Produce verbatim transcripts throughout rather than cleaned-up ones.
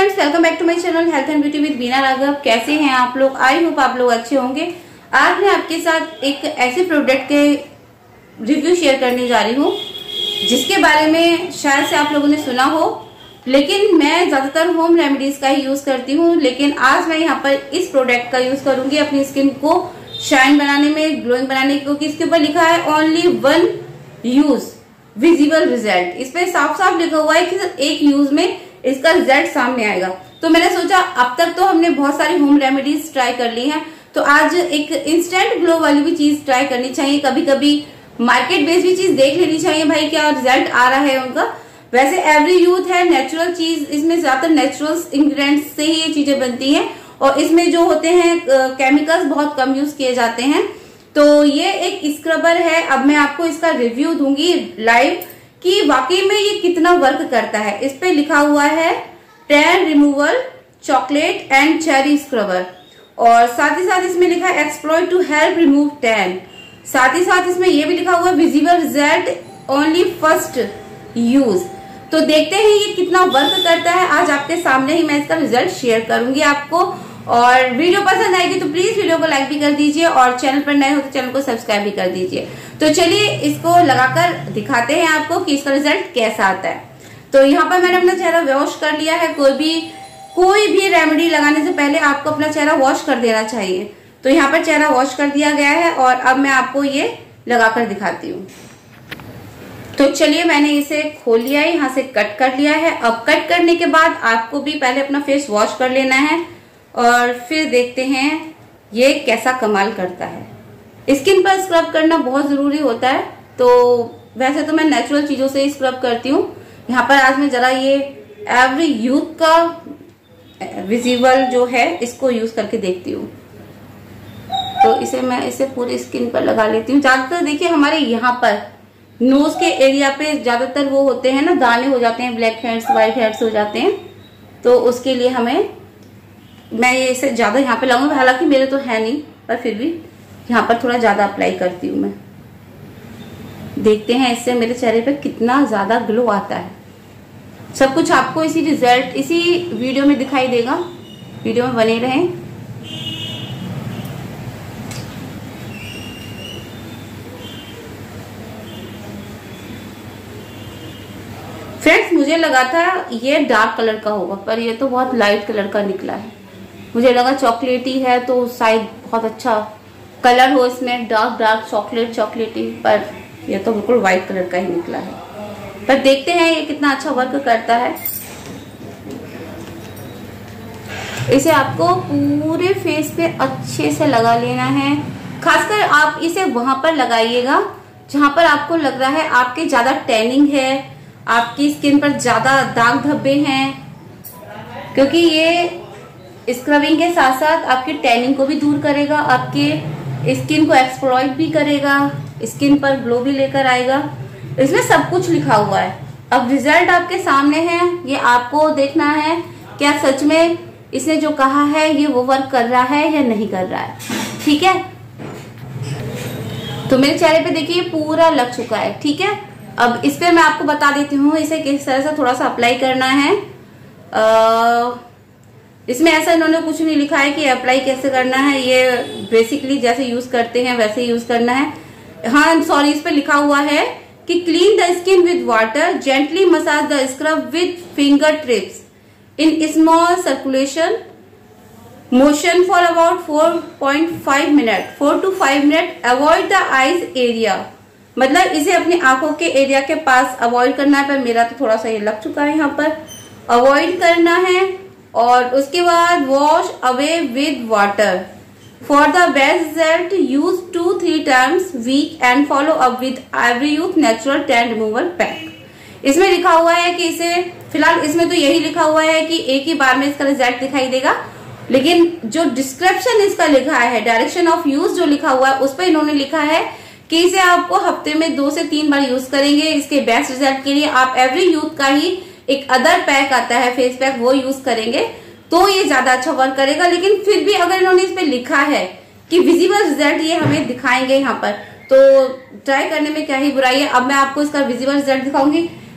Friends, welcome back to my channel health and beauty with Bina Raghav. कैसे हैं आप लोग? आई होप आप लोग अच्छे होंगे। आज मैं आपके साथ एक ऐसे प्रोडक्ट के रिव्यू शेयर करने जा रही हूँ जिसके बारे में शायद से आप लोगों ने सुना हो, लेकिन मैं ज्यादातर होम रेमेडीज का ही यूज करती हूँ। लेकिन आज मैं यहाँ पर इस प्रोडक्ट का यूज करूंगी अपनी स्किन को शाइन बनाने में, ग्लोइंग बनाने, क्योंकि इसके ऊपर लिखा है only one use visible result. इस पे साफ साफ लिखा हुआ है कि एक यूज में इसका रिजल्ट सामने आएगा। तो मैंने सोचा अब तक तो हमने बहुत सारी होम रेमेडीज ट्राई कर ली हैं, तो आज एक इंस्टेंट ग्लो वाली भी चीज ट्राई करनी चाहिए। कभी कभी मार्केट बेस्ड भी चीज देख लेनी चाहिए भाई, क्या रिजल्ट आ रहा है उनका। वैसे एवरी यूथ है नेचुरल चीज, इसमें ज्यादातर नेचुरल इंग्रेडिएंट्स से ही ये चीजें बनती हैं और इसमें जो होते हैं केमिकल्स बहुत कम यूज किए जाते हैं। तो ये एक स्क्रबर है। अब मैं आपको इसका रिव्यू दूंगी लाइव कि वाकई में ये कितना वर्क करता है। इस पे लिखा हुआ है tan removal chocolate and cherry scrubber, और साथ ही साथ इसमें लिखा है exploit to help remove tan. साथ ही साथ इसमें ये भी लिखा हुआ है visible result only first use. तो देखते हैं ये कितना वर्क करता है। आज आपके सामने ही मैं इसका रिजल्ट शेयर करूंगी आपको, और वीडियो पसंद आएगी तो प्लीज वीडियो को लाइक भी कर दीजिए और चैनल पर नए हो तो चैनल को सब्सक्राइब भी कर दीजिए। तो चलिए इसको लगाकर दिखाते हैं आपको कि इसका रिजल्ट कैसा आता है। तो यहाँ पर मैंने अपना चेहरा वॉश कर लिया है। कोई भी कोई भी रेमेडी लगाने से पहले आपको अपना चेहरा वॉश कर देना चाहिए। तो यहाँ पर चेहरा वॉश कर दिया गया है और अब मैं आपको ये लगाकर दिखाती हूँ। तो चलिए मैंने इसे खोल लिया है, यहाँ से कट कर लिया है। अब कट करने के बाद आपको भी पहले अपना फेस वॉश कर लेना है और फिर देखते हैं ये कैसा कमाल करता है। स्किन पर स्क्रब करना बहुत जरूरी होता है। तो वैसे तो मैं नेचुरल चीजों से ही स्क्रब करती हूँ। यहाँ पर आज मैं जरा ये एवरी यूथ का विजिबल जो है इसको यूज करके देखती हूँ। तो इसे मैं इसे पूरी स्किन पर लगा लेती हूँ। ज्यादातर देखिए हमारे यहाँ पर नोज के एरिया पे ज्यादातर वो होते हैं ना, दाने हो जाते हैं, ब्लैक हेड्स व्हाइट हेड्स हो जाते हैं। तो उसके लिए हमें मैं ये इसे ज्यादा यहाँ पे लगाऊंगी। हालांकि मेरे तो है नहीं, पर फिर भी यहाँ पर थोड़ा ज्यादा अप्लाई करती हूँ मैं। देखते हैं इससे मेरे चेहरे पे कितना ज्यादा ग्लो आता है। सब कुछ आपको इसी रिजल्ट इसी वीडियो में दिखाई देगा। वीडियो में बने रहें। फ्रेंड्स, मुझे लगा था ये डार्क कलर का होगा, पर ये तो बहुत लाइट कलर का निकला है। मुझे लगा चॉकलेटी है तो शायद बहुत अच्छा कलर हो इसमें, डार्क डार्क चॉकलेट चॉकलेटी, पर ये तो बिल्कुल व्हाइट कलर का ही निकला है। पर देखते हैं ये कितना अच्छा वर्क करता है। इसे आपको पूरे फेस पे अच्छे से लगा लेना है। खासकर आप इसे वहां पर लगाइएगा जहां पर आपको लग रहा है आपके ज्यादा टैनिंग है, आपकी स्किन पर ज्यादा दाग धब्बे हैं, क्योंकि ये स्क्रबिंग के साथ साथ आपकी टैनिंग को भी दूर करेगा, आपके स्किन को एक्सप्लॉइट भी करेगा, स्किन पर ग्लो भी लेकर आएगा। इसमें सब कुछ लिखा हुआ है। अब रिजल्ट आपके सामने है, ये आपको देखना है क्या सच में इसने जो कहा है ये वो वर्क कर रहा है या नहीं कर रहा है। ठीक है, तो मेरे चेहरे पे देखिए पूरा लग चुका है। ठीक है, अब इस पे मैं आपको बता देती हूँ इसे किस तरह से थोड़ा सा अप्लाई करना है। आ, इसमें ऐसा इन्होंने कुछ नहीं लिखा है कि अप्लाई कैसे करना है। ये बेसिकली जैसे यूज करते हैं वैसे यूज करना है। हाँ सॉरी, इस पे लिखा हुआ है कि clean the skin with water, gently massage the scrub with finger tips in small circulation motion for about four point five minute four to five minute avoid the eyes area. मतलब इसे अपनी आंखों के एरिया के पास avoid करना है, पर मेरा तो थोड़ा सा ये लग चुका है, यहाँ पर अवॉइड करना है। और उसके बाद wash away with water for the best result use two three times week and follow up with Everyuth natural tan removal pack. इसमें लिखा हुआ है कि इसे फिलहाल इसमें तो यही लिखा हुआ है कि एक ही बार में इसका रिजल्ट दिखाई देगा, लेकिन जो डिस्क्रिप्शन इसका लिखा है, डायरेक्शन ऑफ यूज जो लिखा हुआ है, उस पर इन्होंने लिखा है कि इसे आपको हफ्ते में दो से तीन बार यूज करेंगे। इसके बेस्ट रिजल्ट के लिए आप एवरी यूथ का ही एक अदर पैक आता है फेस पैक, वो यूज करेंगे तो ये ज्यादा अच्छा वर्क करेगा। लेकिन फिर भी अगर इन्होंने इस पे लिखा है कि विजिबल रिजल्ट ये हमें दिखाएंगे यहाँ पर, तो ट्राई करने में क्या ही बुराई है। अब मैं आपको इसका विजिबल रिजल्ट दिखाऊंगी।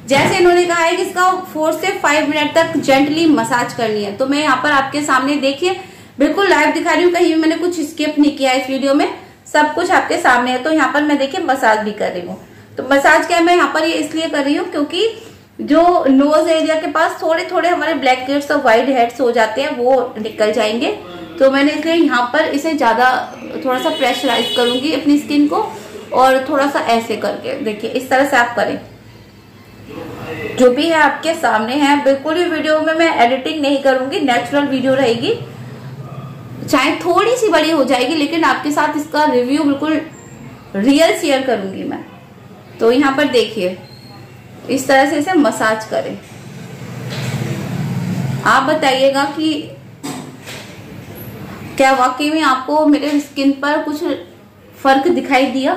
जैसे इन्होंने कहा है कि इसका फोर से फाइव मिनट तक जेंटली मसाज करनी है। तो मैं यहाँ पर आपके सामने देखिए बिल्कुल लाइव दिखा रही हूँ, कहीं भी मैंने कुछ स्किप नहीं किया इस वीडियो में, सब कुछ आपके सामने है। तो यहाँ पर मैं देखिए मसाज भी कर रही हूँ। तो मसाज क्या मैं यहाँ पर ये इसलिए कर रही हूँ क्योंकि जो नोज एरिया के पास थोड़े थोड़े हमारे ब्लैक हेड्स और व्हाइट हेड्स हो जाते हैं वो निकल जाएंगे। तो मैंने इसलिए यहाँ पर इसे ज्यादा थोड़ा सा प्रेशराइज करूंगी अपनी स्किन को, और थोड़ा सा ऐसे करके देखिए इस तरह से आप करें। जो भी है आपके सामने है, बिल्कुल भी वीडियो में मैं एडिटिंग नहीं करूंगी, नेचुरल वीडियो रहेगी, चाहे थोड़ी सी बड़ी हो जाएगी लेकिन आपके साथ इसका रिव्यू बिल्कुल रियल शेयर करूंगी मैं। तो यहाँ पर देखिए इस तरह से इसे मसाज करें। आप बताइएगा कि क्या वाकई में आपको मेरे स्किन पर कुछ फर्क दिखाई दिया।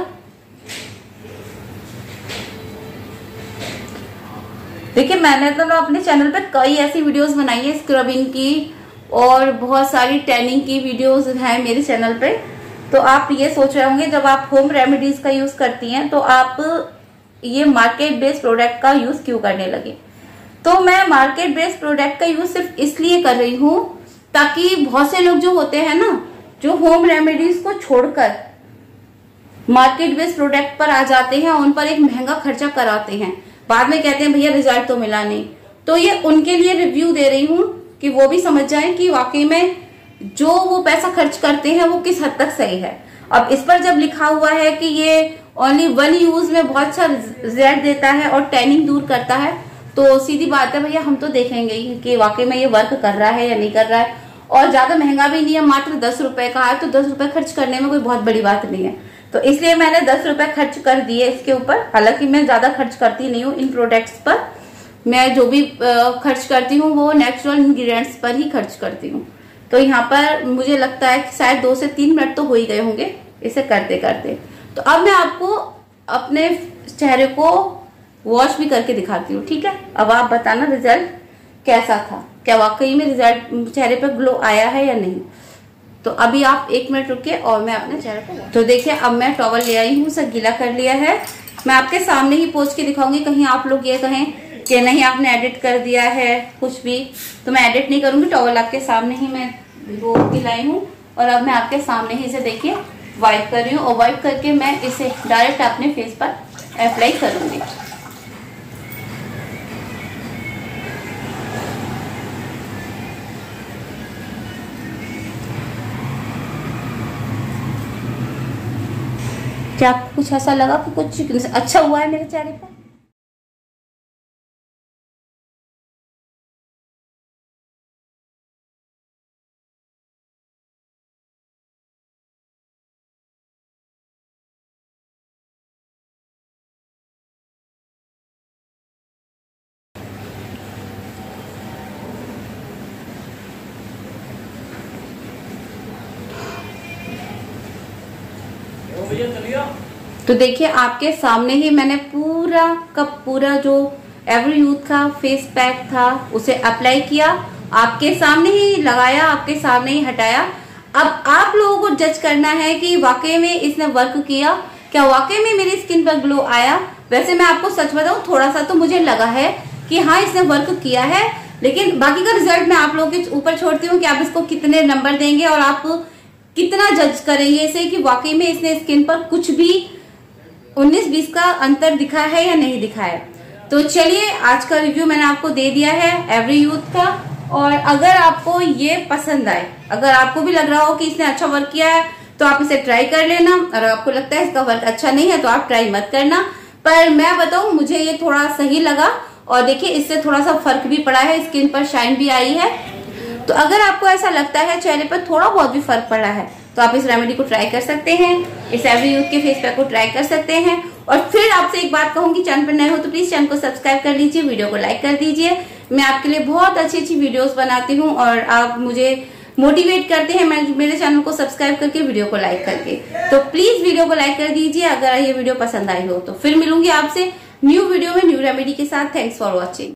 देखिए मैंने तो अपने चैनल पे कई ऐसी वीडियोस बनाई है स्क्रबिंग की, और बहुत सारी टैनिंग की वीडियोस हैं मेरे चैनल पे। तो आप ये सोच रहे होंगे जब आप होम रेमेडीज का यूज करती हैं तो आप ये मार्केट बेस्ड प्रोडक्ट का यूज क्यों करने लगे। तो मैं मार्केट बेस्ड प्रोडक्ट का यूज सिर्फ इसलिए कर रही हूँ ताकि बहुत से लोग जो होते हैं ना, जो होम रेमेडीज को छोड़कर मार्केट बेस्ड प्रोडक्ट पर आ जाते हैं, उन पर एक महंगा खर्चा कराते हैं, बाद में कहते हैं भैया रिजल्ट तो मिला नहीं। तो ये उनके लिए रिव्यू दे रही हूँ कि वो भी समझ जाएं कि वाकई में जो वो पैसा खर्च करते हैं वो किस हद तक सही है। अब इस पर जब लिखा हुआ है कि ये ओनली वन यूज में बहुत अच्छा रिजल्ट देता है और टैनिंग दूर करता है, तो सीधी बात है भैया हम तो देखेंगे ही कि वाकई में ये वर्क कर रहा है या नहीं कर रहा है। और ज्यादा महंगा भी नहीं है, मात्र दस रुपए का है, तो दस रुपए खर्च करने में कोई बहुत बड़ी बात नहीं है। तो इसलिए मैंने दस रुपए खर्च कर दिए इसके ऊपर। हालांकि मैं ज्यादा खर्च करती नहीं हूँ इन प्रोडक्ट्स पर, मैं जो भी खर्च करती हूँ वो नेचुरल इंग्रेडिएंट्स पर ही खर्च करती हूँ। तो यहाँ पर मुझे लगता है कि शायद दो से तीन मिनट तो हो ही गए होंगे इसे करते करते। तो अब मैं आपको अपने चेहरे को वॉश भी करके दिखाती हूँ, ठीक है। अब आप बताना रिजल्ट कैसा था, क्या वाकई में रिजल्ट चेहरे पर ग्लो आया है या नहीं। तो अभी आप एक मिनट रुकिए और मैं अपने चेहरे पर, तो देखिए अब मैं टॉवल ले आई हूँ, उसे गीला कर लिया है। मैं आपके सामने ही पोंछ के दिखाऊंगी, कहीं आप लोग ये कहें कि नहीं आपने एडिट कर दिया है कुछ भी, तो मैं एडिट नहीं करूंगी। टॉवल आपके सामने ही मैं वो लाई हूँ और अब मैं आपके सामने ही इसे देखिए वाइप कर रही हूँ, और वाइप करके मैं इसे डायरेक्ट अपने फेस पर अप्लाई करूंगी। क्या आपको कुछ ऐसा लगा कि कुछ अच्छा हुआ है मेरे चेहरे पर? तो देखिए आपके सामने ही मैंने पूरा का पूरा जो एवरी यूथ का फेस पैक था उसे अप्लाई किया, आपके सामने ही लगाया, आपके सामने ही हटाया। अब आप लोगों को जज करना है कि वाकई में इसने वर्क किया, क्या वाकई में मेरी स्किन पर ग्लो आया। वैसे मैं आपको सच बताऊं थोड़ा सा तो मुझे लगा है कि हाँ इसने वर्क किया है, लेकिन बाकी का रिजल्ट मैं आप लोगों के ऊपर छोड़ती हूँ कि आप इसको कितने नंबर देंगे और आप कितना जज करेंगे इसे कि वाकई में इसने स्किन पर कुछ भी उन्नीस बीस का अंतर दिखा है या नहीं दिखा है। तो चलिए आज का रिव्यू मैंने आपको दे दिया है एवरी यूथ का, और अगर आपको ये पसंद आए, अगर आपको भी लग रहा हो कि इसने अच्छा वर्क किया है तो आप इसे ट्राई कर लेना, और आपको लगता है इसका वर्क अच्छा नहीं है तो आप ट्राई मत करना। पर मैं बताऊं मुझे ये थोड़ा सही लगा, और देखिए इससे थोड़ा सा फर्क भी पड़ा है, स्किन पर शाइन भी आई है। तो अगर आपको ऐसा लगता है चेहरे पर थोड़ा बहुत भी फर्क पड़ा है तो आप इस रेमेडी को ट्राई कर सकते हैं, इस एवरी यूथ के फेस पैक को ट्राई कर सकते हैं। और फिर आपसे एक बात कहूंगी, चैनल पर नए हो तो प्लीज चैनल को सब्सक्राइब कर लीजिए, वीडियो को लाइक कर दीजिए। मैं आपके लिए बहुत अच्छी अच्छी वीडियोस बनाती हूँ और आप मुझे मोटिवेट करते हैं मैं मेरे चैनल को सब्सक्राइब करके, वीडियो को लाइक करके। तो प्लीज वीडियो को लाइक कर दीजिए अगर ये वीडियो पसंद आई हो। तो फिर मिलूंगी आपसे न्यू वीडियो में न्यू रेमेडी के साथ। Thanks for watching.